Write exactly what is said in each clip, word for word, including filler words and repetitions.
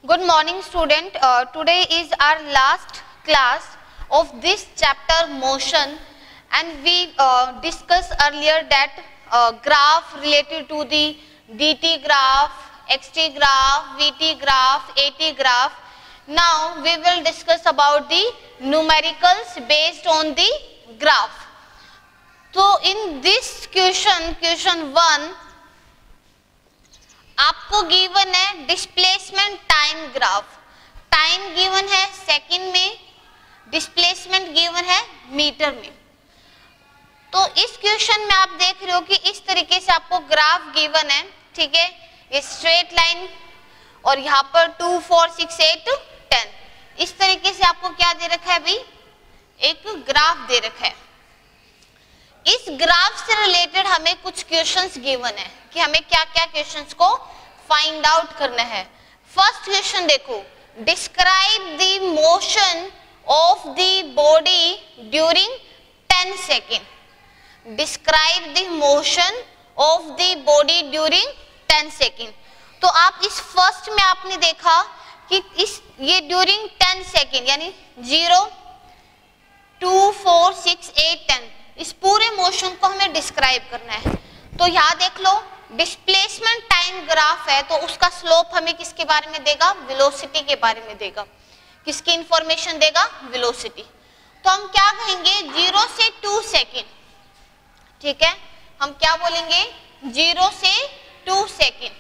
Good morning student. Uh, today is our last class of this chapter motion, and we uh, discussed earlier that uh, graph related to the dt graph, xt graph, vt graph, at graph. Now we will discuss about the numericals based on the graph. So in this question, question one, आपको given है displacement time graph. Time given है second में, displacement given है metre में. तो इस question में आप देख रहे हो कि इस तरीके से आपको ग्राफ गिवन है, ठीक है, ये स्ट्रेट लाइन और यहाँ पर two four six eight ten, इस तरीके से आपको क्या दे रखा है भाई, एक ग्राफ दे रखा है. इस ग्राफ से रिलेटेड हमें कुछ क्वेश्चंस गिवन है कि हमें क्या क्या क्वेश्चंस को फाइंड आउट करना है. फर्स्ट क्वेश्चन देखो, describe the motion of the body during ten second. Describe the motion of the body during ten second. तो आप इस फर्स्ट में आपने देखा कि इस ये ड्यूरिंग टेन सेकेंड यानी zero two four six eight ten, इस पूरे मोशन को हमें डिस्क्राइब करना है. तो यहाँ देख लो, डिस्प्लेसमेंट टाइम ग्राफ है तो उसका स्लोप हमें किसके बारे में देगा, वेलोसिटी के बारे में देगा. किसकी इंफॉर्मेशन देगा, वेलोसिटी. तो हम क्या कहेंगे, जीरो से टू सेकेंड, ठीक है, हम क्या बोलेंगे, जीरो से टू सेकेंड.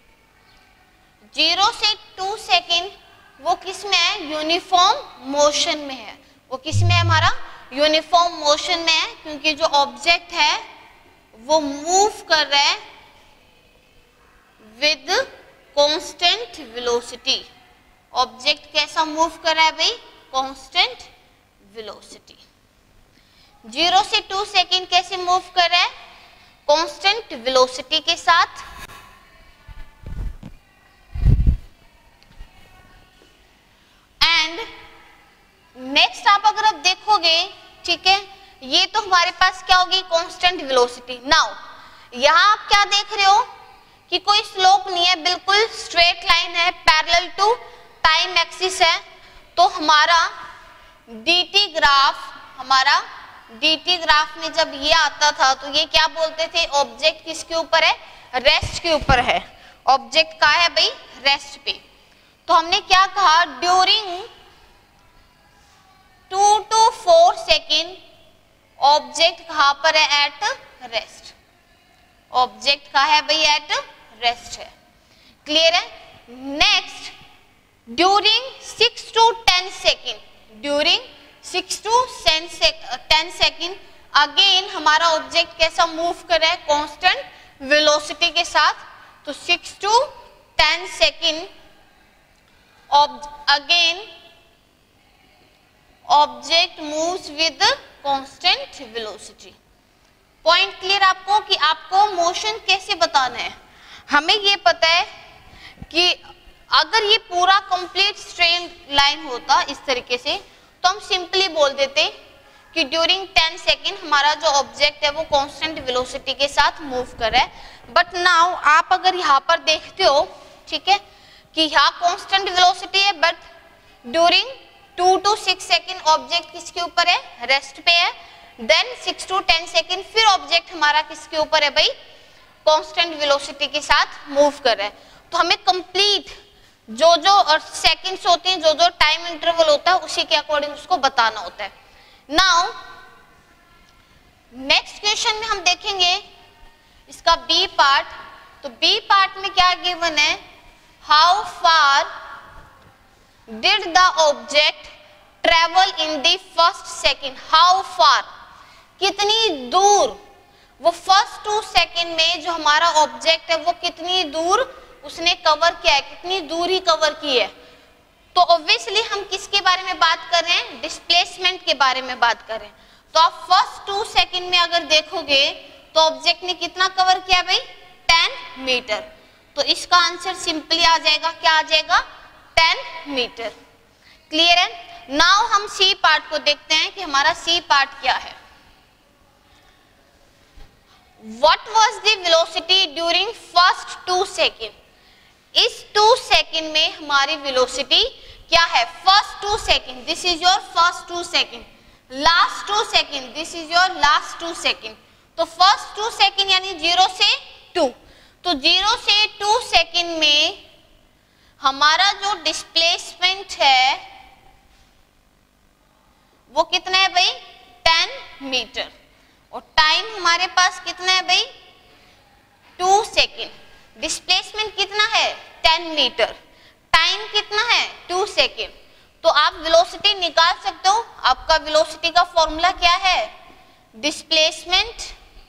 जीरो से टू सेकेंड वो किस में है, यूनिफॉर्म मोशन में है. वो किस में है, हमारा यूनिफॉर्म मोशन में है, क्योंकि जो ऑब्जेक्ट है वो मूव कर रहा है विद कांस्टेंट वेलोसिटी. ऑब्जेक्ट कैसा मूव कर रहा है भाई, कांस्टेंट वेलोसिटी. जीरो से टू सेकेंड कैसे मूव कर रहा है, कांस्टेंट वेलोसिटी के साथ. एंड नेक्स्ट आप अगर आप देखोगे, ठीक है, ये तो हमारे पास क्या होगी, कांस्टेंट वेलोसिटी. नाउ यहाँ आप क्या देख रहे हो कि कोई स्लोप नहीं है, बिल्कुल स्ट्रेट लाइन है, पैरेलल टू टाइम एक्सिस है. तो हमारा dt ग्राफ, हमारा dt ग्राफ में जब ये आता था तो ये क्या बोलते थे, ऑब्जेक्ट किसके ऊपर है, रेस्ट के ऊपर है. ऑब्जेक्ट का है भाई, रेस्ट पे. तो हमने क्या कहा, during two to four second object कहां पर है, एट रेस्ट. ऑब्जेक्ट का है भाई, एट रेस्ट है. क्लियर है. Next, during six to ten second, during six to ten second again हमारा ऑब्जेक्ट कैसा मूव कर रहा है, कांस्टेंट वेलोसिटी के साथ. तो six to ten second again object moves with constant velocity. Point clear आपको कि आपको मोशन कैसे बताना है. हमें ये पता है कि अगर ये पूरा कंप्लीट स्ट्रेट लाइन होता इस तरीके से तो हम सिंपली बोल देते कि ड्यूरिंग टेन सेकेंड हमारा जो ऑब्जेक्ट है वो कांस्टेंट वेलोसिटी के साथ मूव कर रहा है. बट नाउ आप अगर यहाँ पर देखते हो, ठीक है, कि यहाँ कांस्टेंट वेलोसिटी है but during two to six second object किसके ऊपर है, रेस्ट पे है. Then six to ten second फिर ऑब्जेक्ट हमारा किसके ऊपर है भाई, कांस्टेंट वेलोसिटी के साथ मूव कर रहा है. तो हमें कंप्लीट जो जो और सेकंड्स होते हैं, जो जो टाइम इंटरवल होता है उसी के अकॉर्डिंग उसको बताना होता है. नाउ नेक्स्ट क्वेश्चन में हम देखेंगे इसका बी पार्ट. तो बी पार्ट में क्या गिवन है, how far did the object travel in the first second. how far, कितनी दूर वो फर्स्ट टू सेकेंड में जो हमारा ऑब्जेक्ट है वो कितनी दूर उसने कवर किया है, कितनी दूर ही कवर की है. तो ऑब्वियसली हम किसके बारे में बात कर रहे हैं, डिस्प्लेसमेंट के बारे में बात कर रहे हैं. तो आप फर्स्ट टू सेकेंड में अगर देखोगे तो ऑब्जेक्ट ने कितना कवर किया भाई, टेन मीटर. तो इसका आंसर सिंपली आ जाएगा, क्या आ जाएगा, टेन मीटर. क्लियर है. नाउ हम सी पार्ट को देखते हैं कि हमारा सी पार्ट क्या है. What was the velocity during first two second. इस टू सेकेंड में हमारी वेलोसिटी क्या है, first two second, this is your first two second, last two second, this is your last two second. तो फर्स्ट टू सेकेंड यानी zero से two, तो zero से टू सेकेंड में हमारा जो डिस्प्लेसमेंट है वो कितना है भाई, टेन मीटर, और टाइम हमारे पास कितना है भाई, टू सेकेंड। डिस्प्लेसमेंट कितना है, टेन मीटर, टाइम कितना है, टू सेकेंड। तो आप वेलोसिटी निकाल सकते हो। आपका वेलोसिटी का फॉर्मूला क्या है, डिस्प्लेसमेंट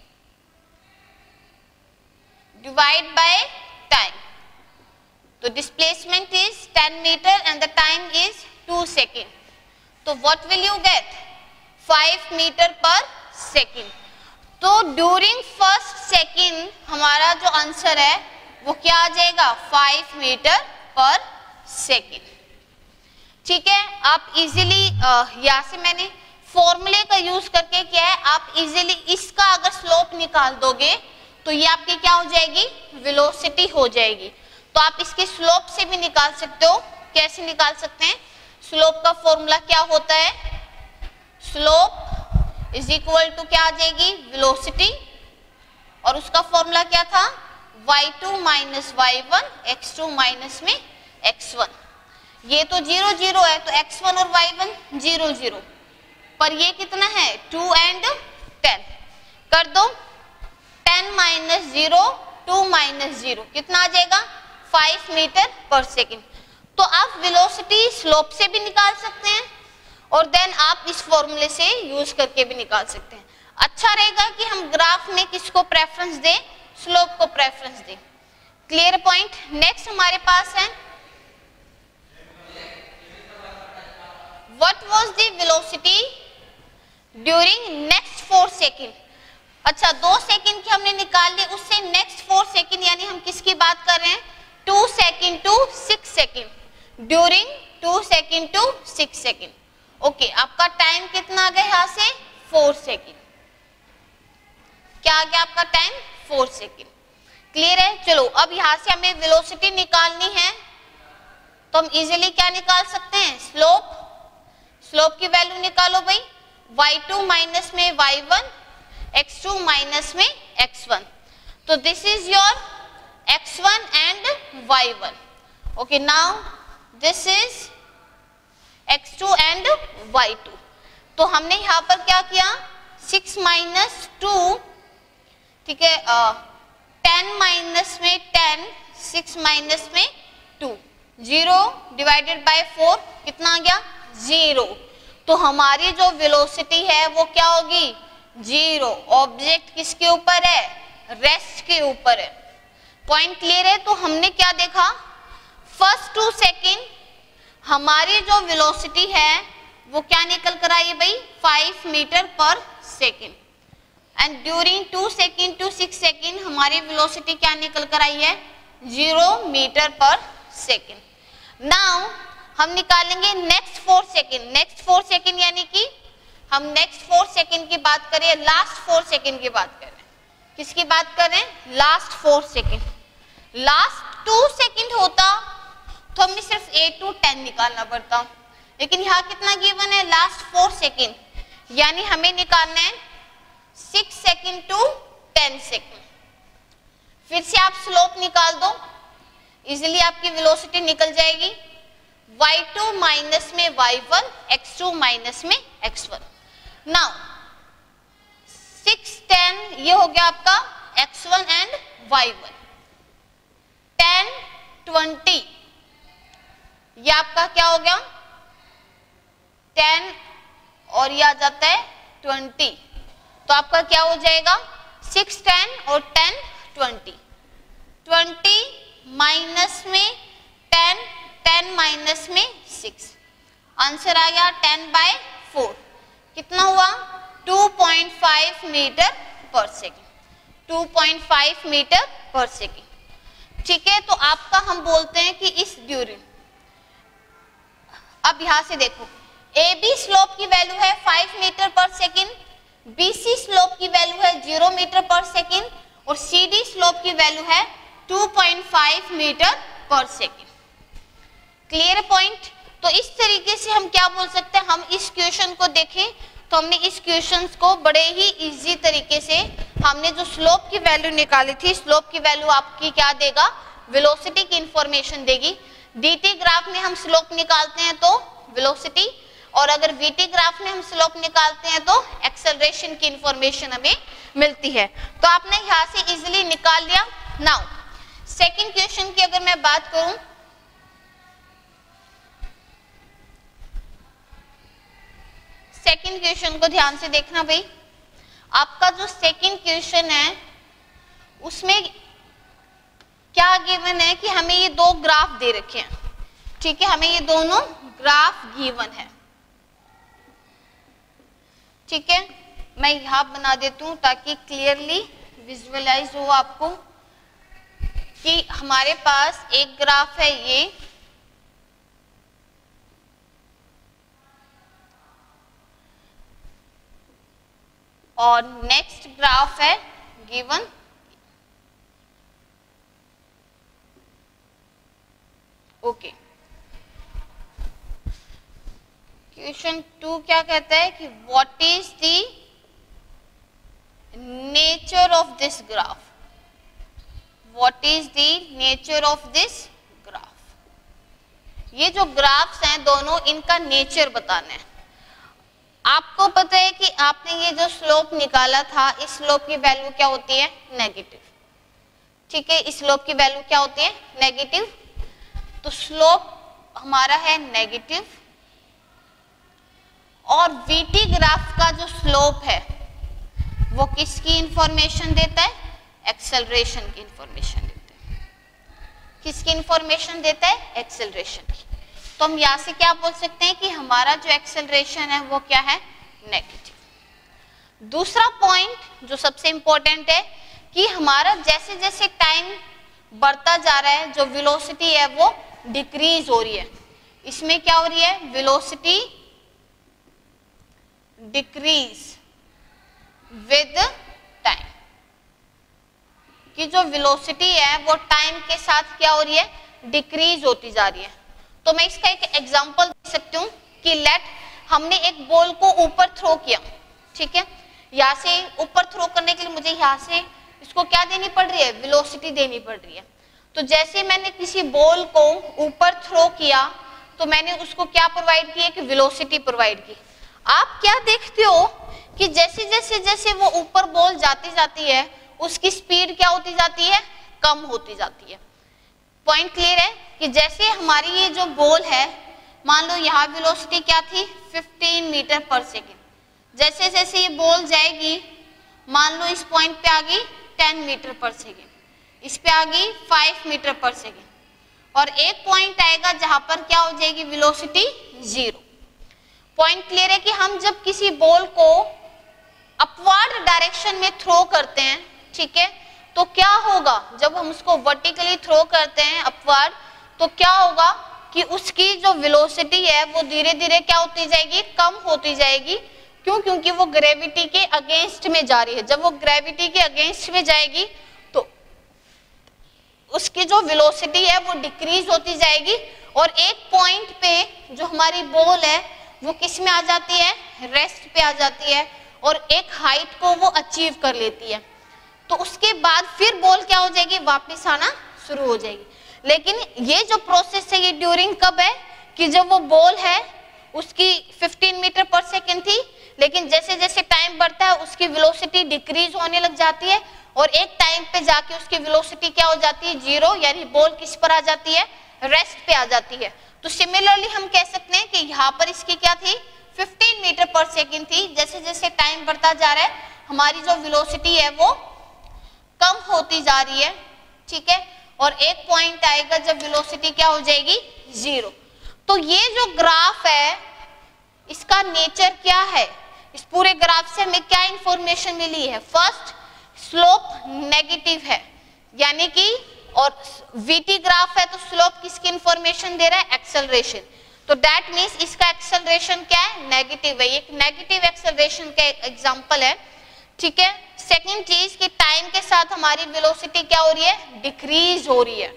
डिवाइड बाय टाइम। तो displacement is ten metre and the time is two second. तो what will you get, five metre per second. तो ड्यूरिंग फर्स्ट सेकेंड हमारा जो आंसर है वो क्या आ जाएगा, फाइव मीटर पर सेकेंड। ठीक है, आप इजीली यहाँ से मैंने फॉर्मूले का यूज करके क्या है, आप इजीली इसका अगर स्लोप निकाल दोगे तो ये आपकी क्या हो जाएगी, वेलोसिटी हो जाएगी। तो आप इसके स्लोप से भी निकाल सकते हो। कैसे निकाल सकते हैं, स्लोप का फॉर्मूला क्या होता है, स्लोप इज इक्वल टू क्या आ जाएगी, वेलोसिटी, और उसका फॉर्मूला क्या था, Y two minus Y one, X two minus में एक्स वन। ये तो जीरो जीरो है तो एक्स वन और वाई वन जीरो जीरो, पर ये कितना है, टू एंड टेन, कर दो, ten minus zero, two minus zero, कितना आ जाएगा, फाइव मीटर पर सेकेंड। तो आप वेलोसिटी स्लोप से भी निकाल सकते हैं और देन आप इस फॉर्मूले से यूज करके भी निकाल सकते हैं। अच्छा रहेगा कि हम ग्राफ में किसको प्रेफरेंस दें, स्लोप को प्रेफरेंस दें। Clear point. नेक्स्ट हमारे पास है, what was the velocity during next four second. अच्छा, दो सेकेंड की हमने निकाल ली, उससे नेक्स्ट फोर सेकेंड यानी हम किसकी बात कर रहे हैं, two second to six second, during two second to six second. Okay, आपका टाइम कितना आ गया यहाँ से, फोर सेकेंड। क्या आ गया आपका टाइम, फोर सेकेंड। क्लियर है। चलो अब यहाँ से हमें वेलोसिटी निकालनी है तो हम इजीली क्या निकाल सकते हैं, स्लोप। स्लोप की वैल्यू निकालो भाई, वाई टू माइनस में Y one, X two minus में एक्स वन। तो this is your X one and Y one. Okay, now this is X two and Y two. तो हमने यहाँ पर क्या किया, सिक्स माइनस टू, ठीक है, टेन माइनस में टेन, सिक्स माइनस में two, zero divided by four, कितना आ गया, जीरो। तो हमारी जो वेलोसिटी है वो क्या होगी, जीरो। ऑब्जेक्ट किसके ऊपर है, रेस्ट के ऊपर है। पॉइंट क्लियर है। तो हमने क्या देखा, फर्स्ट टू सेकेंड हमारी जो वेलोसिटी है वो क्या निकल कर आई है भाई, five metre per second, and during two second to six second हमारी वेलोसिटी क्या निकल कर आई है, zero metre per second. Now हम निकालेंगे next four second. Next four second यानी कि हम नेक्स्ट फोर सेकेंड की बात करें, लास्ट फोर सेकेंड की बात करें, किसकी बात करें, last four second. Last two second होता तो हमें सिर्फ एट टू टेन निकालना पड़ता, लेकिन यहाँ कितना गिवन है, लास्ट फोर सेकेंड, यानी हमें निकालना है six second to ten second. फिर से आप स्लोप निकाल दो, इजिली आपकी वेलोसिटी निकल जाएगी, वाई टू माइनस में Y one, X two minus में X one. Now six ten ये हो गया आपका X one and Y one, ten twenty ये आपका क्या हो गया, टेन और ये आ जाता है ट्वेंटी। तो आपका क्या हो जाएगा, सिक्स टेन और टेन ट्वेंटी, ट्वेंटी माइनस में टेन, टेन माइनस में सिक्स, आंसर आ गया टेन बाय फोर। कितना हुआ, two point five metre per second, two point five metre per second. ठीक है, तो आपका हम बोलते हैं कि इस ड्यूरिंग, अब यहां से देखो, ए बी स्लोप की वैल्यू है five metre per second, B C slope की वैल्यू है जीरो मीटर पर सेकेंड, और सी डी स्लोप की वैल्यू है two point five metre per second. Clear point? तो इस तरीके से हम क्या बोल सकते हैं, हम इस क्वेश्चन को देखें तो हमने इस क्वेश्चन को बड़े ही इजी तरीके से हमने जो स्लोप की वैल्यू निकाली थी, स्लोप की वैल्यू आपकी क्या देगा, वेलोसिटी की इंफॉर्मेशन देगी। डीटी ग्राफ में हम स्लोप निकालते हैं तो वेलोसिटी, और अगर वीटी ग्राफ में हम स्लोप निकालते हैं तो एक्सेलरेशन की इंफॉर्मेशन हमें मिलती है। तो आपने यहाँ से इजीली निकाल लिया। नाउ सेकंड क्वेश्चन की अगर मैं बात करूं, सेकंड क्वेश्चन को ध्यान से देखना भाई। आपका जो सेकंड क्वेश्चन है उसमें क्या गिवन है कि हमें ये दो ग्राफ दे रखे हैं, ठीक है, हमें ये दोनों ग्राफ गिवन है, ठीक है। मैं यहां बना देती हूं ताकि क्लियरली विजुअलाइज हो आपको कि हमारे पास एक ग्राफ है ये, और नेक्स्ट ग्राफ है गिवन, ओके। क्वेश्चन टू क्या कहता है कि what is the nature of this graph, what is the nature of this graph. ये जो ग्राफ्स हैं दोनों, इनका नेचर बताना है। आपको पता है कि आपने ये जो स्लोप निकाला था, इस स्लोप की वैल्यू क्या होती है, नेगेटिव, ठीक है, इस स्लोप की वैल्यू क्या होती है, नेगेटिव। तो स्लोप हमारा है नेगेटिव, और वीटी ग्राफ का जो स्लोप है वो किसकी इंफॉर्मेशन देता है, एक्सेलरेशन की इंफॉर्मेशन देता है। किसकी इंफॉर्मेशन देता है, एक्सेलरेशन की। तो हम यहां से क्या बोल सकते हैं कि हमारा जो एक्सेलरेशन है वो क्या है, नेगेटिव। दूसरा पॉइंट जो सबसे इंपॉर्टेंट है कि हमारा जैसे जैसे टाइम बढ़ता जा रहा है, जो वेलोसिटी है वो डिक्रीज हो रही है। इसमें क्या हो रही है, वेलोसिटी डिक्रीज विद टाइम, कि जो वेलोसिटी है वो टाइम के साथ क्या हो रही है, डिक्रीज होती जा रही है। तो मैं इसका एक एग्जांपल दे सकती हूँ कि लेट हमने एक बॉल को ऊपर थ्रो किया, ठीक है, यहाँ से ऊपर थ्रो करने के लिए मुझे यहाँ से इसको क्या देनी पड़ रही है, वेलोसिटी देनी पड़ रही है। तो जैसे मैंने किसी बॉल को ऊपर थ्रो किया तो मैंने उसको क्या प्रोवाइड किया कि वेलोसिटी प्रोवाइड की। आप क्या देखते हो कि जैसे जैसे जैसे वो ऊपर बॉल जाती जाती है उसकी स्पीड क्या होती जाती है, कम होती जाती है। पॉइंट क्लियर है कि जैसे हमारी ये जो बॉल है, मान लो यहाँ वेलोसिटी क्या थी, पंद्रह मीटर पर सेकेंड, जैसे जैसे ये बॉल जाएगी, मान लो इस पॉइंट पे आ गई दस मीटर पर सेकेंड, इस पे आ गई पाँच मीटर पर सेकेंड, और एक पॉइंट आएगा जहां पर क्या हो जाएगी, वेलोसिटी जीरो। पॉइंट क्लियर है कि हम जब किसी बॉल को अपवर्ड डायरेक्शन में थ्रो करते हैं, ठीक है, तो क्या होगा, जब हम उसको वर्टिकली थ्रो करते हैं अपवर्ड, तो क्या होगा कि उसकी जो वेलोसिटी है वो धीरे धीरे क्या होती जाएगी, कम होती जाएगी। क्यों? क्योंकि वो ग्रेविटी के अगेंस्ट में जा रही है। जब वो ग्रेविटी के अगेंस्ट में जाएगी तो उसकी जो वेलोसिटी है वो डिक्रीज होती जाएगी, और एक पॉइंट पे जो हमारी बॉल है वो किस में आ जाती है, रेस्ट पे आ जाती है, और एक हाइट को वो अचीव कर लेती है। तो उसके बाद फिर बॉल क्या हो जाएगी, वापस आना शुरू हो जाएगी। लेकिन ये जो प्रोसेस है ये ड्यूरिंग कब है कि जब वो बॉल है उसकी पंद्रह मीटर पर सेकेंड थी, लेकिन जैसे जैसे टाइम बढ़ता है उसकी वेलोसिटी डिक्रीज होने लग जाती है, और एक टाइम पे जाके उसकी वेलोसिटी क्या हो जाती है, जीरो, यानी बॉल किस पर आ जाती है, रेस्ट पे आ जाती है। तो सिमिलरली हम कह सकते हैं कि यहाँ पर इसकी क्या थी, पंद्रह मीटर पर सेकेंड थी। जैसे जैसे टाइम बढ़ता जा रहा है हमारी जो वेलोसिटी है वो कम होती जा रही है, ठीक है, और एक पॉइंट आएगा जब वेलोसिटी क्या हो जाएगी, जीरो। तो ये जो ग्राफ है इसका नेचर क्या है, इस पूरे ग्राफ से हमें क्या इंफॉर्मेशन मिली है, फर्स्ट स्लोप नेगेटिव है, यानी कि, और वीटी ग्राफ है तो स्लोप किसकी इंफॉर्मेशन दे रहा है, एक्सेलरेशन। तो दैट मींस इसका एक्सेलरेशन क्या है, नेगेटिव है। एक नेगेटिव एक्सेलरेशन का एग्जांपल है, ठीक है। सेकंड चीज कि टाइम के साथ हमारी वेलोसिटी क्या हो रही है, डिक्रीज हो रही है।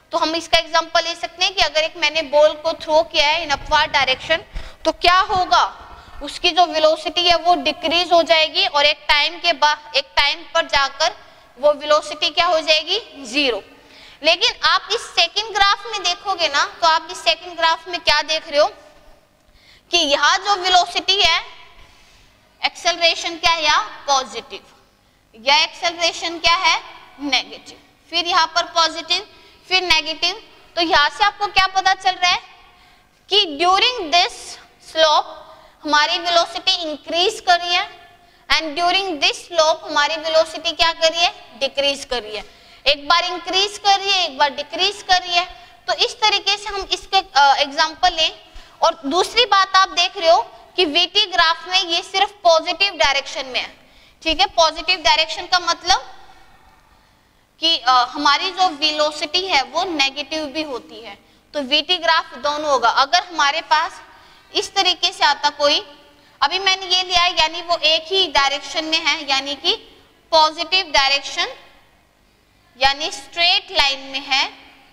तो हम इसका एग्जांपल ले सकते हैं कि अगर एक मैंने बॉल को थ्रो किया है इन अपवर्ड डायरेक्शन, तो क्या होगा, उसकी जो वेलोसिटी है वो डिक्रीज हो जाएगी और एक टाइम के बाद एक टाइम पर जाकर वो वेलोसिटी क्या हो जाएगी, जीरो। लेकिन आप इस सेकंड ग्राफ में देखोगे ना, तो आप इस सेकंड ग्राफ में क्या देख रहे हो कि यहाँ जो वेलोसिटी है, एक्सेलरेशन क्या है, या पॉजिटिव, या एक्सेलरेशन क्या है, नेगेटिव, फिर यहाँ पर पॉजिटिव, फिर नेगेटिव। तो यहाँ से आपको क्या पता चल रहा है कि ड्यूरिंग दिस स्लोप हमारी वेलोसिटी इंक्रीज कर रही है एंड ड्यूरिंग दिस स्लोप हमारी वेलोसिटी क्या कर रही है, डिक्रीज कर रही है। एक बार इंक्रीज कर रही है, एक बार डिक्रीज कर रही है। तो इस तरीके से हम इसके एग्जांपल लें। और दूसरी बात आप देख रहे हो कि वीटी ग्राफ में ये सिर्फ पॉजिटिव डायरेक्शन में है, ठीक है। पॉजिटिव डायरेक्शन का मतलब कि आ, हमारी जो वेलोसिटी है वो नेगेटिव भी होती है। तो वीटी ग्राफ दोनों होगा। अगर हमारे पास इस तरीके से आता कोई, अभी मैंने ये लिया है यानी वो एक ही डायरेक्शन में है, यानी कि पॉजिटिव डायरेक्शन, यानी स्ट्रेट लाइन में है,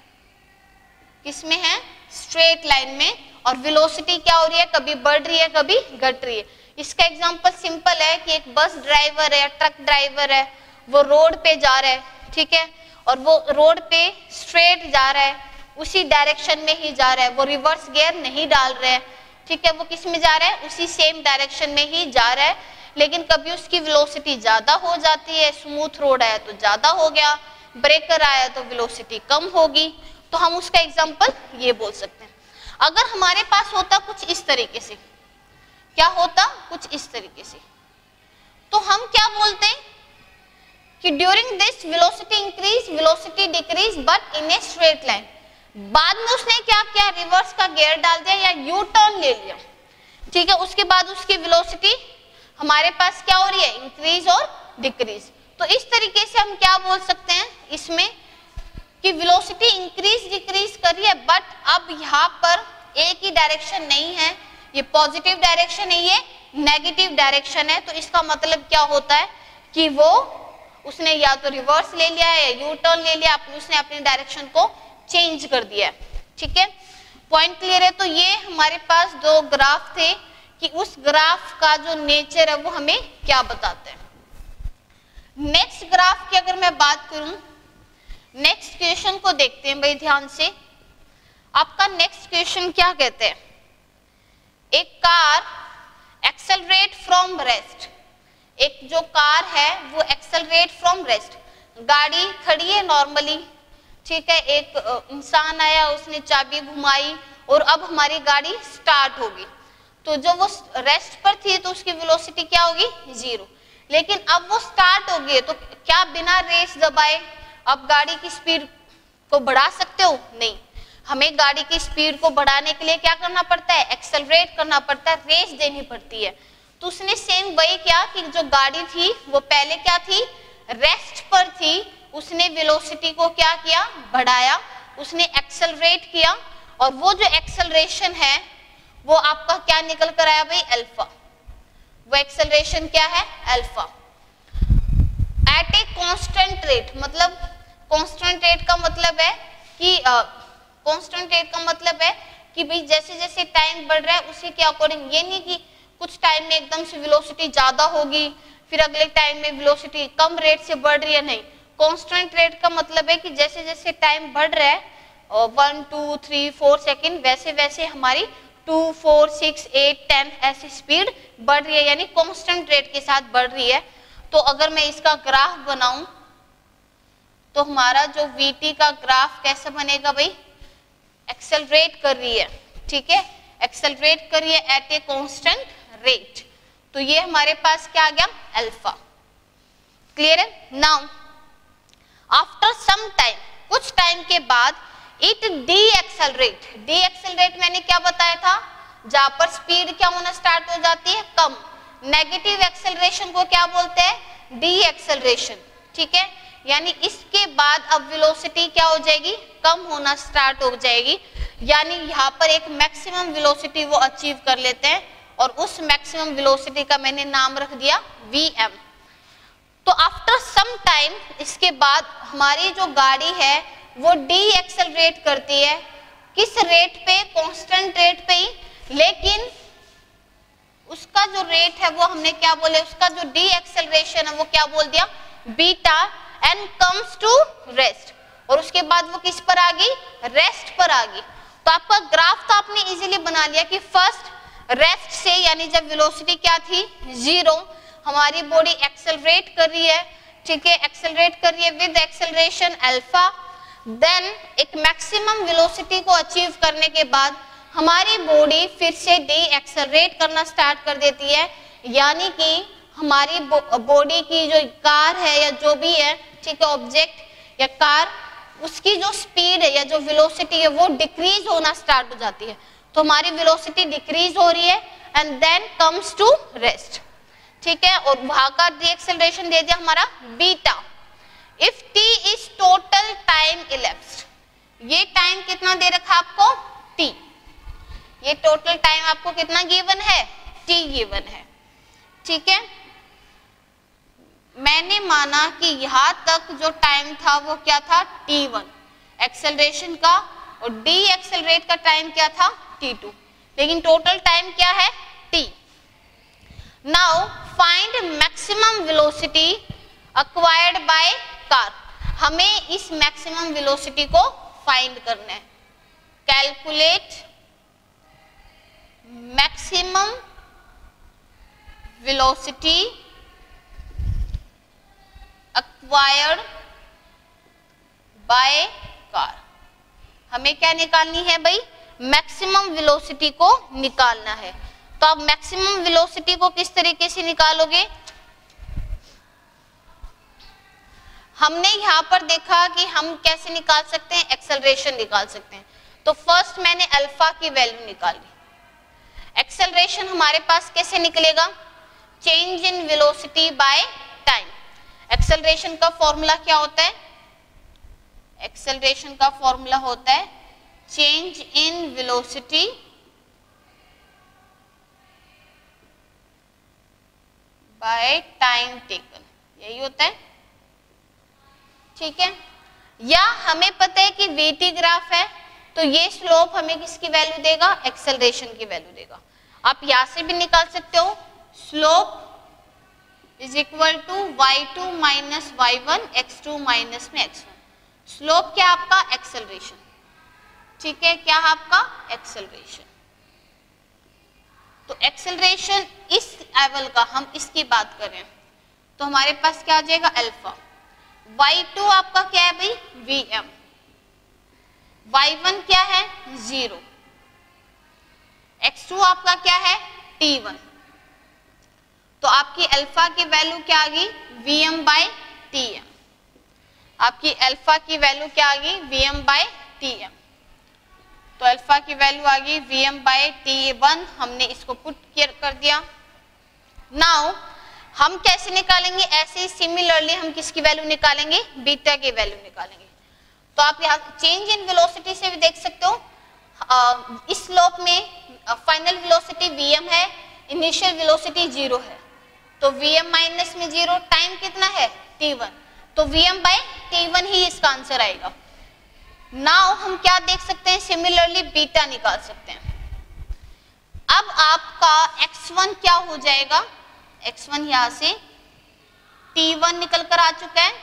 किसमें है, स्ट्रेट लाइन में, और वेलोसिटी क्या हो रही है, कभी बढ़ रही है कभी घट रही है। इसका एग्जांपल सिंपल है कि एक बस ड्राइवर है, ट्रक ड्राइवर है, वो रोड पे जा रहा है, ठीक है, और वो रोड पे स्ट्रेट जा रहा है, उसी डायरेक्शन में ही जा रहा है, वो रिवर्स गियर नहीं डाल रहा है, ठीक है, वो किस में जा रहा है, उसी सेम डायरेक्शन में ही जा रहा है। लेकिन कभी उसकी वेलोसिटी ज्यादा हो जाती है, स्मूथ रोड आया तो ज्यादा हो गया, ब्रेकर आया तो वेलोसिटी कम होगी। तो हम उसका एग्जांपल ये बोल सकते हैं। अगर हमारे पास होता कुछ इस तरीके से, क्या होता, कुछ इस तरीके से, तो हम क्या बोलते हैं कि during this velocity increase, velocity decrease but in a straight line. बाद में उसने क्या किया, रिवर्स का गियर डाल दिया या यू टर्न ले लिया, ठीक है, उसके बाद उसकी वेलोसिटी हमारे पास क्या हो रही है, इंक्रीज और डिक्रीज। तो इस तरीके से हम क्या बोल सकते हैं इसमें कि वेलोसिटी इंक्रीज डिक्रीज कर रही है, बट अब यहाँ पर एक ही डायरेक्शन नहीं है, ये पॉजिटिव डायरेक्शन है, ये नेगेटिव डायरेक्शन है। तो इसका मतलब क्या होता है कि वो उसने या तो रिवर्स ले लिया है या यू टर्न ले लिया, उसने अपने डायरेक्शन को चेंज कर दिया है, ठीक है। पॉइंट क्लियर है। तो ये हमारे पास दो ग्राफ थे कि उस ग्राफ का जो नेचर है वो हमें क्या बताते हैं। नेक्स्ट ग्राफ की अगर मैं बात करूं, नेक्स्ट क्वेश्चन को देखते हैं भाई ध्यान से। आपका नेक्स्ट क्वेश्चन क्या कहते हैं, एक कार एक्सेलरेट फ्रॉम रेस्ट, एक जो कार है वो एक्सेलरेट फ्रॉम रेस्ट, गाड़ी खड़ी है नॉर्मली, ठीक है, एक इंसान आया, उसने चाबी घुमाई और अब हमारी गाड़ी स्टार्ट होगी। तो जो वो रेस्ट पर थी तो उसकी वेलोसिटी क्या होगी, जीरो। लेकिन अब वो स्टार्ट हो गई, तो क्या बिना रेस दबाए अब गाड़ी की स्पीड को बढ़ा सकते हो, नहीं। हमें गाड़ी की स्पीड को बढ़ाने के लिए क्या करना पड़ता है, एक्सेलरेट करना पड़ता है, रेस देनी पड़ती है। तो उसने सेम वही किया कि जो गाड़ी थी वो पहले क्या थी, रेस्ट पर थी, उसने वेलोसिटी को क्या किया, बढ़ाया, उसने एक्सेलरेट किया, और वो जो एक्सेलरेशन है वो आपका क्या निकल कर आया भाई, अल्फा। वो एक्सेलरेशन क्या है, alpha. At a constant rate, मतलब कांस्टेंट रेट का मतलब है कि कांस्टेंट रेट का मतलब है कि भाई जैसे जैसे टाइम बढ़ रहा है उसी के अकॉर्डिंग, ये नहीं कि कुछ टाइम में एकदम से वेलोसिटी ज्यादा होगी फिर अगले टाइम में वेलोसिटी कम रेट से बढ़ रही है, नहीं। कांस्टेंट रेट का मतलब है कि जैसे जैसे टाइम बढ़ रहा है one two three four second, वैसे वैसे हमारी two four six eight ten ऐसी स्पीड बढ़ रही है, यानी कांस्टेंट रेट के साथ बढ़ रही है। तो अगर मैं इसका ग्राफ बनाऊं तो हमारा जो वीटी का ग्राफ कैसे बनेगा भाई, एक्सेलरेट कर रही है, ठीक है, एक्सेलरेट कर रही है एट ए कांस्टेंट रेट। तो ये हमारे पास क्या आ गया, अल्फा। क्लियर है। नाउ आफ्टर सम टाइम, कुछ टाइम के बाद it decelerate, decelerate मैंने क्या बताया था, जहां पर स्पीड क्या होना स्टार्ट हो जाती है, कम। नेगेटिव एक्सेलरेशन को क्या बोलते हैं, डी एक्सेलरेशन, ठीक है। यानी इसके बाद अब वेलोसिटी क्या हो जाएगी, कम होना स्टार्ट हो जाएगी, यानी यहाँ पर एक मैक्सिमम वेलोसिटी वो अचीव कर लेते हैं, और उस मैक्सिमम वेलोसिटी का मैंने नाम रख दिया वी एम। तो आफ्टर सम टाइम, इसके बाद हमारी जो गाड़ी है वो डी एक्सेलरेट करती है किस रेट पे, कांस्टेंट रेट पे ही, लेकिन उसका जो रेट है वो हमने क्या बोले, उसका जो डी एक्सेलरेशन है वो क्या बोल दिया, beta, and comes to rest, और उसके बाद वो किस पर आ गई, रेस्ट पर आ गई। तो आपका ग्राफ तो आपने इजीली बना लिया कि फर्स्ट रेस्ट से, यानी जब वेलोसिटी क्या थी, जीरो, हमारी बॉडी एक्सेलरेट कर रही है, ठीक है, एक्सेलरेट कर रही है विद एक्सेलरेशन अल्फा, देन एक मैक्सिमम वेलोसिटी को अचीव करने के बाद हमारी बॉडी फिर से डी एक्सेलरेट करना स्टार्ट कर देती है, यानी कि हमारी बॉडी की जो कार है या जो भी है, ठीक है, ऑब्जेक्ट या कार, उसकी जो स्पीड है या जो वेलोसिटी है वो डिक्रीज होना स्टार्ट हो जाती है। तो हमारी वेलोसिटी डिक्रीज हो रही है and then comes to rest, ठीक है, और वहां का डी एक्सेलरेशन दे दिया हमारा beta. If T is total time elapsed, ये टाइम कितना दे रखा आपको, टी, ये टोटल टाइम आपको कितना गिवन है, टी गिवन है, ठीक है। मैंने माना कि यहां तक जो टाइम था वो क्या था, टी वन एक्सेलरेशन का, और डी एक्सेलरेट का टाइम क्या था, टी टू, लेकिन टोटल टाइम क्या है, T. Now find maximum velocity acquired by car, हमें इस मैक्सिमम वेलोसिटी को फाइंड करना है। Calculate maximum velocity acquired by car, हमें क्या निकालनी है भाई, मैक्सिमम वेलोसिटी को निकालना है। तो आप मैक्सिमम वेलोसिटी को किस तरीके से निकालोगे, हमने यहां पर देखा कि हम कैसे निकाल सकते हैं, एक्सेलरेशन निकाल सकते हैं। तो फर्स्ट मैंने अल्फा की वैल्यू निकाली। एक्सेलरेशन हमारे पास कैसे निकलेगा, change in velocity by time. Acceleration का फॉर्मूला क्या होता है, एक्सेलरेशन का फॉर्मूला होता है change in velocity by time taken, यही होता है, ठीक है। या हमें पता है कि वीटी ग्राफ है, तो ये स्लोप हमें किसकी वैल्यू देगा, एक्सेलरेशन की वैल्यू देगा। आप यहां से भी निकाल सकते हो, slope is equal to Y two minus Y one, X two minus में एक्स वन। स्लोप क्या आपका, एक्सेलरेशन, ठीक है, क्या आपका एक्सेलरेशन। तो एक्सेलरेशन इस लेवल का, हम इसकी बात करें तो हमारे पास क्या आ जाएगा, अल्फा। वाई टू आपका क्या है भाई, वी एम। वाई वन क्या है, जीरो। एक्स टू आपका क्या है, टी वन। तो आपकी अल्फा की वैल्यू क्या आ गई, V M by T M. आपकी अल्फा की वैल्यू क्या आ गई, V M by T M. तो अल्फा की वैल्यू आ गई V M by T one, हमने इसको पुट कर दिया। नाउ हम कैसे निकालेंगे, ऐसे ही सिमिलरली हम किसकी वैल्यू निकालेंगे, बीटा की वैल्यू निकालेंगे। तो आप यहाँ चेंज इन वेलोसिटी से भी देख सकते हो, आ, इस स्लोप में फाइनल वेलोसिटी वीएम है, इनिशियल वेलोसिटी जीरो है, तो वीएम माइनस में जीरो, टाइम कितना है, टी वन, तो वीएम बाय टी वन ही इसका आंसर आएगा। नाउ हम क्या देख सकते हैं, सिमिलरली बीटा निकाल सकते हैं। अब आपका एक्स वन क्या हो जाएगा, एक्स वन यहां से टी वन निकल कर आ चुका है,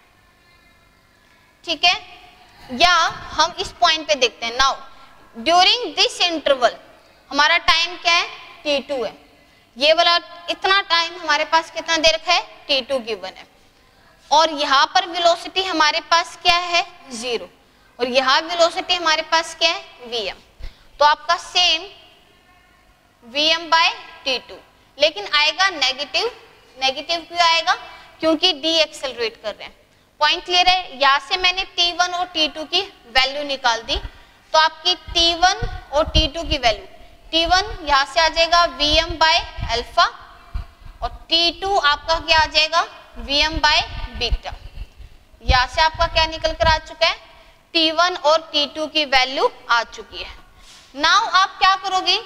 ठीक है। या हम इस पॉइंट पे देखते हैं, नाउ ड्यूरिंग दिस इंटरवल हमारा टाइम क्या है, टी टू है। ये वाला इतना टाइम हमारे पास कितना दे रखा है, टी टू गिवन है, और यहाँ पर वेलोसिटी हमारे पास क्या है, जीरो, और यहाँ वेलोसिटी हमारे पास क्या है, वीएम। तो आपका same VM by T two, लेकिन आएगा नेगेटिव। नेगेटिव क्यों आएगा, क्योंकि डी एक्सेलरेट कर रहे हैं। पॉइंट क्लियर है, यहाँ से मैंने टी वन और टी टू की वैल्यू निकाल दी, तो आपकी टी वन और टी टू की वैल्यू, टी वन यहाँ से आ जाएगा वीएम बाय अल्फा, और टी टू आपका क्या आ जाएगा, वीएम बाय बीटा। यहाँ से आपका क्या निकल कर आ चुका है, टी वन और टी टू की वैल्यू आ चुकी है। नाउ आप क्या करोगे,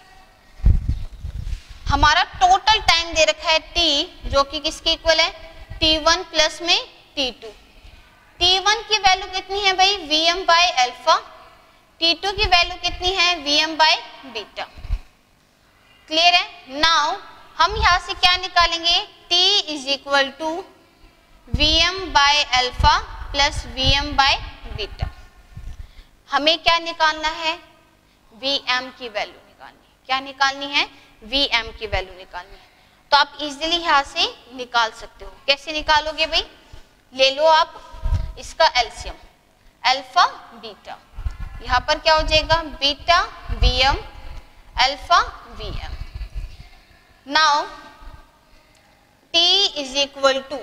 हमारा टोटल टाइम दे रखा है t, जो कि किसके इक्वल है, टी वन प्लस में टी टू। टी वन की वैल्यू कितनी है भाई, Vm by alpha, T two की वैल्यू कितनी है, Vm बाय बीटा। क्लियर है। नाउ हम यहाँ से क्या निकालेंगे, T is equal to Vm by alpha plus Vm by beta. हमें क्या निकालना है, Vm की वैल्यू निकालनी है। क्या निकालनी है, Vm की वैल्यू निकालनी है। तो आप इजीली यहाँ से निकाल सकते हो। कैसे निकालोगे भाई, ले लो आप इसका एलसीएम, अल्फा बीटा, यहाँ पर क्या हो जाएगा, beta Vm alpha Vm। Now T is equal to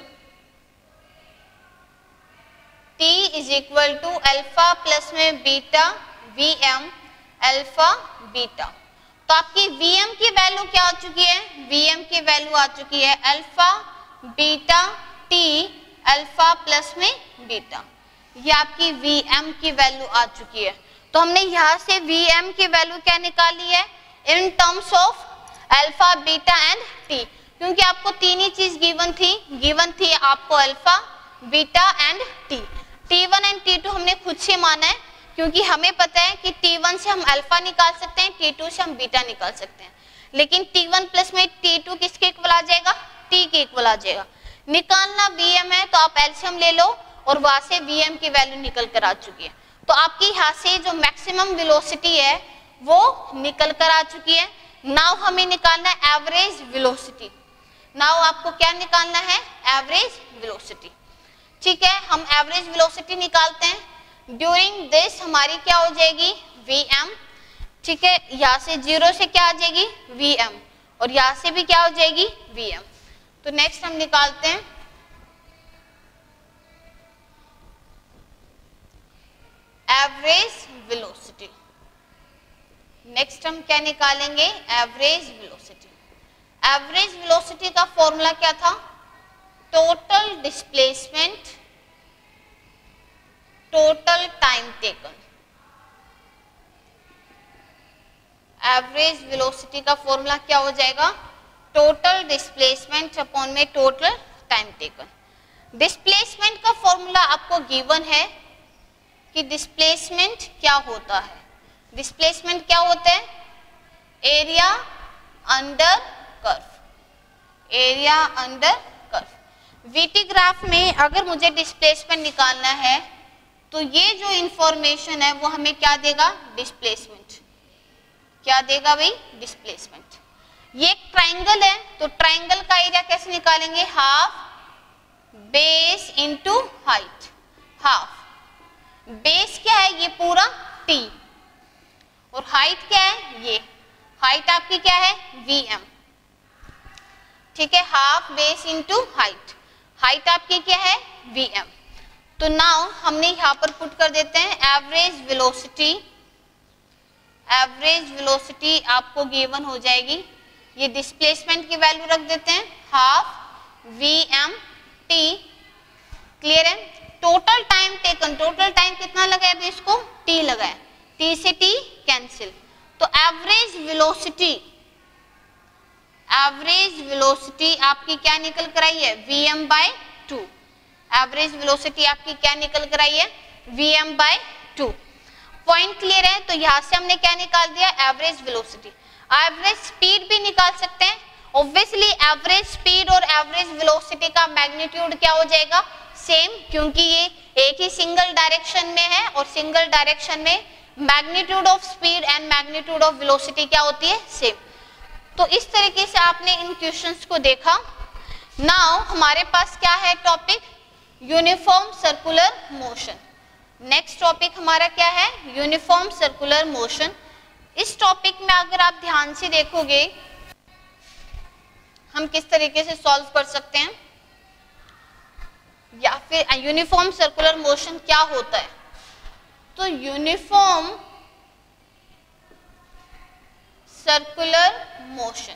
T is equal to alpha plus में बीटा Vm अल्फा बीटा। तो आपकी Vm की वैल्यू क्या आ चुकी है, Vm की वैल्यू आ चुकी है alpha beta T alpha plus में बीटा। ये आपकी Vm की वैल्यू आ चुकी है। तो हमने यहाँ से Vm की वैल्यू क्या निकाली है, in terms of alpha beta and T, क्योंकि आपको तीन ही चीज गिवन थी, गिवन थी आपको alpha beta and T. T one and T two हमने खुद से माना है, क्योंकि हमें पता है कि टी वन से हम अल्फा निकाल सकते हैं, टी टू से हम बीटा निकाल सकते हैं। लेकिन टी वन प्लस में टी टू किसके इक्वल आ जाएगा, टी के इक्वल आ जाएगा। निकालना Vm है तो आप एलसीएम ले लो और वहां से Vm की वैल्यू निकल कर आ चुकी है। तो आपकी यहाँ से जो मैक्सिमम वेलोसिटी है वो निकल कर आ चुकी है। नाउ हमें निकालना है एवरेज वेलोसिटी। नाउ आपको क्या निकालना है, एवरेज वेलोसिटी। ठीक है, हम एवरेज वेलोसिटी निकालते हैं। ड्यूरिंग दिस हमारी क्या हो जाएगी, Vm। ठीक है, यहाँ से जीरो से क्या आ जाएगी, Vm, और यहाँ से भी क्या हो जाएगी, Vm। तो नेक्स्ट हम निकालते हैं एवरेज वेलोसिटी। नेक्स्ट हम क्या निकालेंगे, एवरेज वेलोसिटी। एवरेज वेलोसिटी का फॉर्मूला क्या था, total displacement total time taken. Average velocity का फॉर्मूला क्या हो जाएगा, टोटल डिस्प्लेसमेंट अपॉन में टोटल टाइम टेकन। डिस्प्लेसमेंट का फॉर्मूला आपको गिवन है कि डिस्प्लेसमेंट क्या होता है। डिस्प्लेसमेंट क्या होता है, area under curve, area under curve. V T graph में अगर मुझे डिस्प्लेसमेंट निकालना है तो ये जो इंफॉर्मेशन है वो हमें क्या देगा, डिस्प्लेसमेंट। क्या देगा भाई, डिस्प्लेसमेंट। ये एक ट्राइंगल है तो ट्राइंगल का एरिया कैसे निकालेंगे, half base into height. Half base क्या है, ये पूरा t, और हाइट क्या है, ये हाइट आपकी क्या है, Vm। ठीक है, half base into height, height आपकी क्या है, Vm। तो नाउ हमने यहाँ पर पुट कर देते हैं एवरेज वेलोसिटी। एवरेज वेलोसिटी आपको गिवन हो जाएगी, ये डिस्प्लेसमेंट की वैल्यू रख देते हैं हाफ Vm t। क्लियर है। Total time taken, total time कितना लगा है, इसको t लगा है, t से t कैंसिल। तो एवरेज वेलोसिटी, एवरेज वेलोसिटी आपकी क्या निकल कर आई है, Vm by two. Average velocity आपकी क्या निकल कर आई है, Vm by two. Point clear है। तो यहाँ से हमने क्या निकाल दिया, एवरेज वेलोसिटी। एवरेज स्पीड भी निकाल सकते हैं। ऑब्वियसली एवरेज स्पीड और एवरेज वेलोसिटी का मैग्नीट्यूड क्या हो जाएगा, सेम, क्योंकि ये एक ही सिंगल डायरेक्शन में है और सिंगल डायरेक्शन में magnitude of speed and magnitude of velocity क्या होती है, सेम। तो इस तरीके से आपने इन क्वेश्चंस को देखा। नाउ हमारे पास क्या है topic, uniform circular motion. Next topic हमारा क्या है, यूनिफॉर्म सर्कुलर मोशन। इस टॉपिक में अगर आप ध्यान से देखोगे हम किस तरीके से सॉल्व कर सकते हैं, या फिर यूनिफॉर्म सर्कुलर मोशन क्या होता है। तो यूनिफॉर्म सर्कुलर मोशन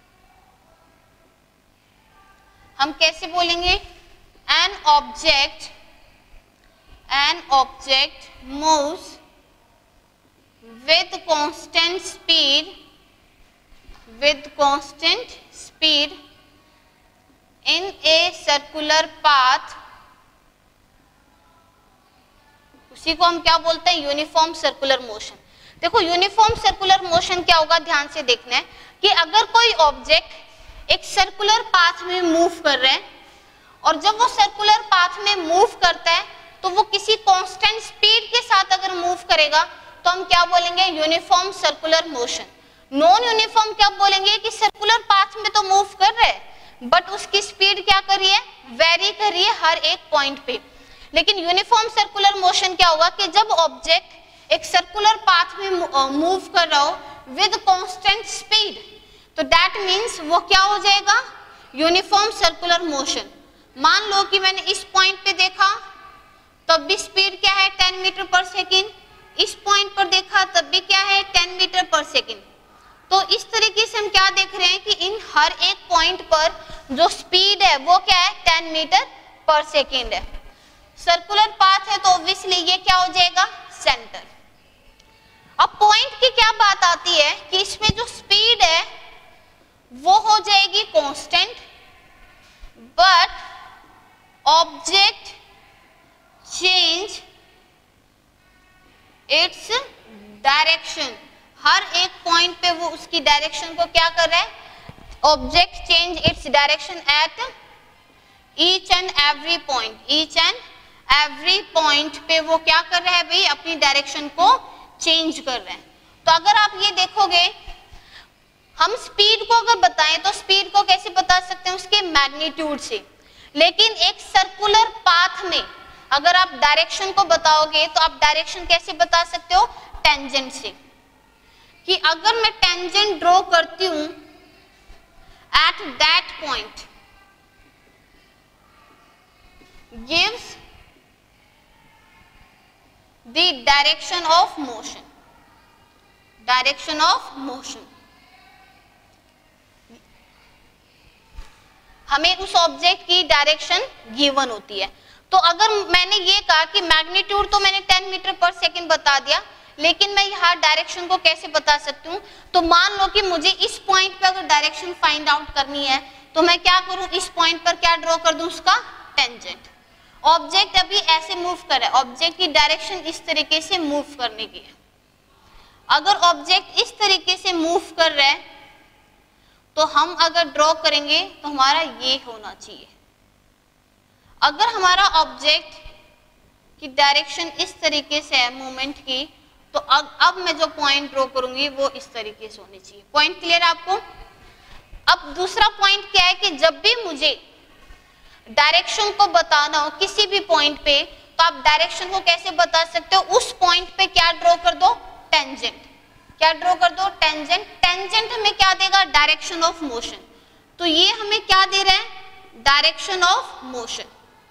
हम कैसे बोलेंगे, an object an object moves with constant speed with constant speed in a circular path उसी को हम क्या बोलते हैं, यूनिफॉर्म सर्कुलर मोशन। देखो यूनिफॉर्म सर्कुलर मोशन क्या होगा, ध्यान से देखना है कि अगर कोई ऑब्जेक्ट एक सर्कुलर पाथ में मूव कर रहा है और जब वो सर्कुलर पाथ में मूव करता है तो वो किसी कांस्टेंट स्पीड के साथ अगर मूव करेगा तो हम क्या बोलेंगे, uniform circular motion. Non uniform क्या बोलेंगे कि सर्कुलर पाथ में तो मूव कर रहा है बट उसकी स्पीड क्या कर रही है, वेरी कर रही है हर एक पॉइंट पे। लेकिन यूनिफॉर्म सर्कुलर मोशन क्या होगा कि जब ऑब्जेक्ट एक सर्कुलर पाथ में मूव कर रहा हो विद कांस्टेंट स्पीड, तो दैट मींस वो क्या हो जाएगा, यूनिफॉर्म सर्कुलर मोशन। मान लो कि मैंने इस पॉइंट पे देखा तब भी स्पीड क्या है, टेन मीटर पर सेकेंड, इस पॉइंट पर देखा तब भी क्या है, टेन मीटर पर सेकेंड। तो इस तरीके से हम क्या देख रहे हैं कि इन हर एक पॉइंट पर जो स्पीड है वो क्या है, टेन मीटर पर सेकेंड है। सर्कुलर पाथ है तो ऑब्वियसली ये क्या हो जाएगा, सेंटर। अब पॉइंट की क्या बात आती है कि इसमें जो स्पीड है वो हो जाएगी constant but object change its direction. हर एक पॉइंट पे वो उसकी डायरेक्शन को क्या कर रहा है, object change its direction at each and every point. Each and every point पे वो क्या कर रहा है भाई, अपनी डायरेक्शन को चेंज कर रहे हैं। तो अगर आप ये देखोगे, हम स्पीड को अगर बताएं तो स्पीड को कैसे बता सकते हैं, उसके मैग्नीट्यूड से। लेकिन एक सर्कुलर पाथ में अगर आप डायरेक्शन को बताओगे तो आप डायरेक्शन कैसे बता सकते हो, टेंजेंट से। कि अगर मैं टेंजेंट ड्रॉ करती हूं at that point gives the direction of motion, direction of motion। हमें उस ऑब्जेक्ट की डायरेक्शन गिवन होती है। तो अगर मैंने ये कहा कि मैग्नीट्यूड तो मैंने टेन मीटर पर सेकंड बता दिया, लेकिन मैं यहाँ डायरेक्शन को कैसे बता सकती हूँ, तो मान लो कि मुझे इस पॉइंट पे अगर डायरेक्शन फाइंड आउट करनी है तो मैं क्या करूँ, इस पॉइंट पर क्या ड्रॉ कर दूं, उसका टेंजेंट। ऑब्जेक्ट अभी ऐसे मूव कर रहा है, ऑब्जेक्ट की डायरेक्शन इस तरीके से मूव करने की है। अगर ऑब्जेक्ट इस तरीके से मूव कर रहा है तो हम अगर ड्रॉ करेंगे तो हमारा ये होना चाहिए। अगर हमारा ऑब्जेक्ट की डायरेक्शन इस तरीके से है मूवमेंट की, तो अब अब मैं जो पॉइंट ड्रॉ करूंगी वो इस तरीके से होनी चाहिए। पॉइंट क्लियर है आपको? अब दूसरा पॉइंट क्या है कि जब भी मुझे डायरेक्शन को बताना हो किसी भी पॉइंट पे, तो आप डायरेक्शन को कैसे बता सकते हो, उस पॉइंट पे क्या ड्रॉ कर दो, टेंजेंट। क्या ड्रॉ कर दो, टेंजेंट। टेंजेंट हमें क्या देगा, डायरेक्शन ऑफ मोशन। तो ये हमें क्या दे रहे हैं, डायरेक्शन ऑफ मोशन।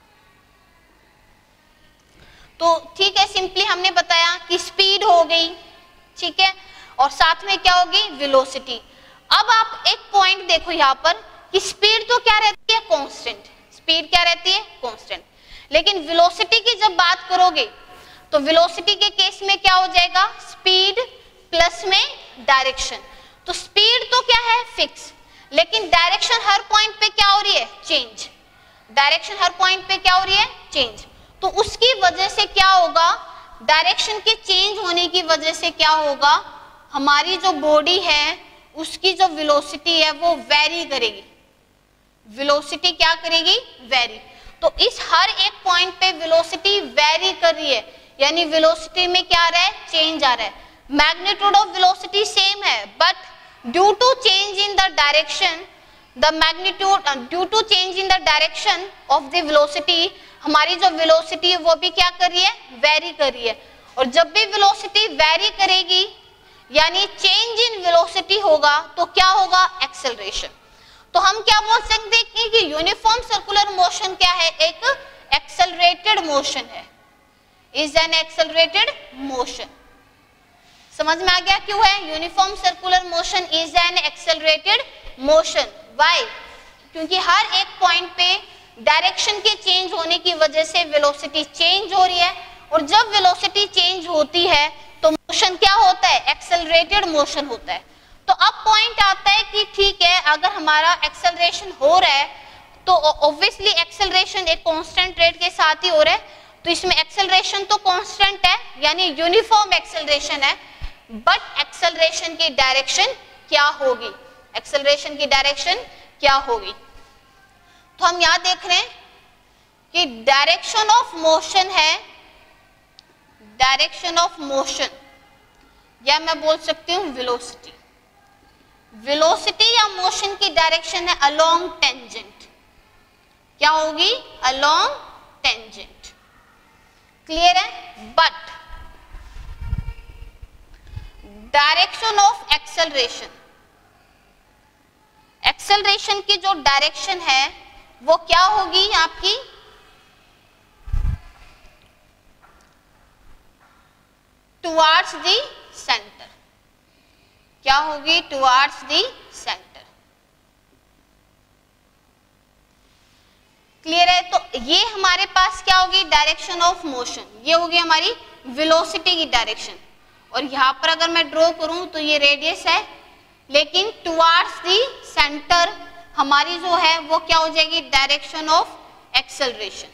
तो ठीक है, सिंपली हमने बताया कि स्पीड हो गई, ठीक है, और साथ में क्या होगी, वेलोसिटी। अब आप एक पॉइंट देखो यहाँ पर कि स्पीड तो क्या रहती है, कांस्टेंट। स्पीड क्या रहती है, कांस्टेंट। लेकिन वेलोसिटी की जब बात करोगे तो वेलोसिटी के केस में क्या हो जाएगा, स्पीड प्लस में डायरेक्शन। तो स्पीड तो क्या है, फिक्स, लेकिन डायरेक्शन हर पॉइंट पे क्या हो रही है, चेंज। डायरेक्शन हर पॉइंट पे क्या हो रही है, चेंज। तो उसकी वजह से क्या होगा, डायरेक्शन के चेंज होने की वजह से क्या होगा, हमारी जो बॉडी है उसकी जो वेलोसिटी है वो वेरी करेगी। वेलोसिटी क्या करेगी, वेरी। तो इस हर एक पॉइंट पे वेलोसिटी वेरी कर रही है, यानी वेलोसिटी में क्या आ रहा है, चेंज आ रहा है। मैग्नीट्यूड ऑफ वेलोसिटी सेम है, but due to change in the direction, the magnitude due to change in the direction of the velocity, हमारी जो वेलोसिटी है वो भी क्या कर रही है, वेरी कर रही है। और जब भी वेलोसिटी वेरी करेगी यानी चेंज इन वेलोसिटी होगा तो क्या होगा, एक्सेलरेशन। तो हम क्या बोल सकते हैं कि यूनिफॉर्म सर्कुलर मोशन क्या है, एक एक्सेलरेटेड मोशन है, इज एन एक्सेलरेटेड मोशन। समझ में आ गया क्यों है, uniform circular motion is an accelerated motion. Why, क्योंकि हर एक पॉइंट पे डायरेक्शन के चेंज होने की वजह से वेलोसिटी चेंज हो रही है, और जब वेलोसिटी चेंज होती है तो मोशन क्या होता है, एक्सेलरेटेड मोशन होता है। तो अब पॉइंट आता है कि ठीक है, अगर हमारा एक्सेलरेशन हो रहा है तो ऑब्वियसली एक्सेलरेशन एक कांस्टेंट रेट के साथ ही हो रहा है, तो इसमें एक्सेलरेशन तो कांस्टेंट है, यानी यूनिफॉर्म एक्सेलरेशन है, बट एक्सेलरेशन की डायरेक्शन क्या होगी, एक्सेलरेशन की डायरेक्शन क्या होगी। तो हम यहां देख रहे हैं कि डायरेक्शन ऑफ मोशन है, डायरेक्शन ऑफ मोशन, या मैं बोल सकती हूं वेलोसिटी। वेलोसिटी या मोशन की डायरेक्शन है अलोंग टेंजेंट, क्या होगी, अलोंग टेंजेंट, क्लियर है। But direction of acceleration, acceleration की जो डायरेक्शन है वो क्या होगी आपकी, टुवार्ड्स द सेंटर, क्या होगी, टुवार्ड्स द सेंटर, क्लियर है। तो ये हमारे पास क्या होगी, डायरेक्शन ऑफ मोशन, ये होगी हमारी वेलोसिटी की डायरेक्शन। और यहां पर अगर मैं ड्रॉ करूं तो ये रेडियस है, लेकिन टुवार्ड्स द सेंटर हमारी जो है वो क्या हो जाएगी, डायरेक्शन ऑफ एक्सेलरेशन।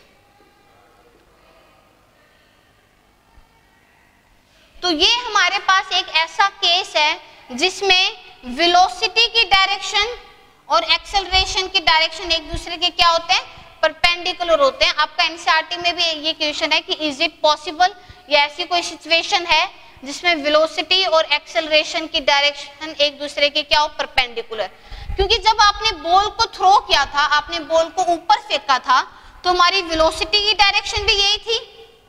तो ये हमारे पास एक ऐसा केस है जिसमें वेलोसिटी की डायरेक्शन और एक्सेलरेशन की डायरेक्शन एक दूसरे के क्या होते हैं, परपेंडिकुलर होते हैं। आपका एनसीईआरटी में भी ये क्वेश्चन है कि इज इट पॉसिबल, या ऐसी कोई सिचुएशन है जिसमें वेलोसिटी और एक्सेलरेशन की डायरेक्शन एक दूसरे के क्या हो, परपेंडिकुलर। क्योंकि जब आपने बॉल को थ्रो किया था, आपने बॉल को ऊपर फेंका था, तो हमारी वेलोसिटी की डायरेक्शन भी यही थी,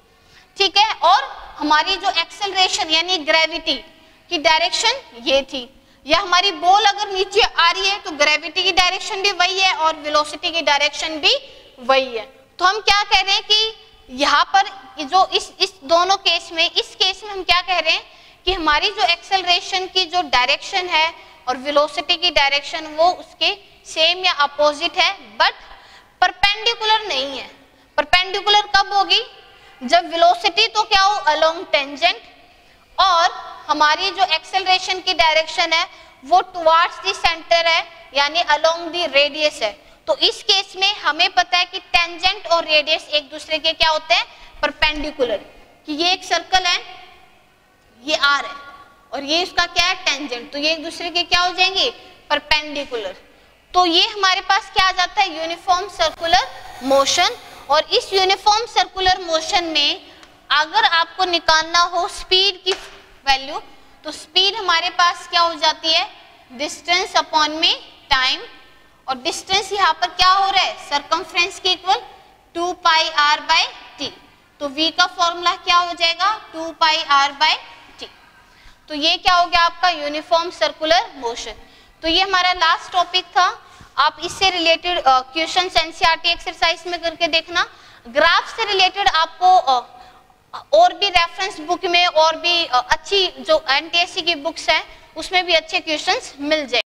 ठीक है, और हमारी जो एक्सेलरेशन यानी ग्रेविटी की डायरेक्शन ये थी। या हमारी बॉल अगर नीचे आ रही है तो ग्रेविटी की डायरेक्शन भी वही है और वेलोसिटी की डायरेक्शन भी वही है। तो हम क्या कह रहे हैं कि यहाँ पर जो इस इस दोनों केस में, इस केस में हम क्या कह रहे हैं कि हमारी जो एक्सेलरेशन की जो डायरेक्शन है और वेलोसिटी की डायरेक्शन वो उसके सेम या अपोजिट है, बट परपेंडिकुलर नहीं है। परपेंडिकुलर कब होगी, जब वेलोसिटी तो क्या हो, अलोंग टेंजेंट, और हमारी जो एक्सेलरेशन की डायरेक्शन है वो टुवार्ड्स द सेंटर है, यानी अलोंग द रेडियस है। तो इस केस में हमें पता है कि टेंजेंट और रेडियस एक दूसरे के क्या होते हैं, परपेंडिकुलर। कि ये एक सर्कल है, ये आर है, और ये इसका क्या है, टेंजेंट, तो ये एक दूसरे के क्या हो जाएंगे, परपेंडिकुलर। तो ये हमारे पास क्या आ जाता है, यूनिफॉर्म सर्कुलर मोशन। और इस यूनिफॉर्म सर्कुलर मोशन में अगर आपको निकालना हो स्पीड की वैल्यू, तो स्पीड हमारे पास क्या हो जाती है, डिस्टेंस अपॉन में टाइम, और डिस्टेंस यहाँ पर क्या हो रहा है, सरकमफ्रेंस के equal to pi R by T. तो v का फॉर्मूला क्या हो जाएगा, two pi R by T. तो ये क्या हो गया आपका यूनिफॉर्म सर्कुलर मोशन। तो ये हमारा लास्ट टॉपिक था। आप इससे रिलेटेड क्वेश्चन एनसीईआरटी एक्सरसाइज में करके देखना। ग्राफ से रिलेटेड आपको uh, और भी रेफरेंस बुक में और भी uh, अच्छी जो एनटीएससी की बुक्स हैं उसमें भी अच्छे क्वेश्चंस मिल जाए।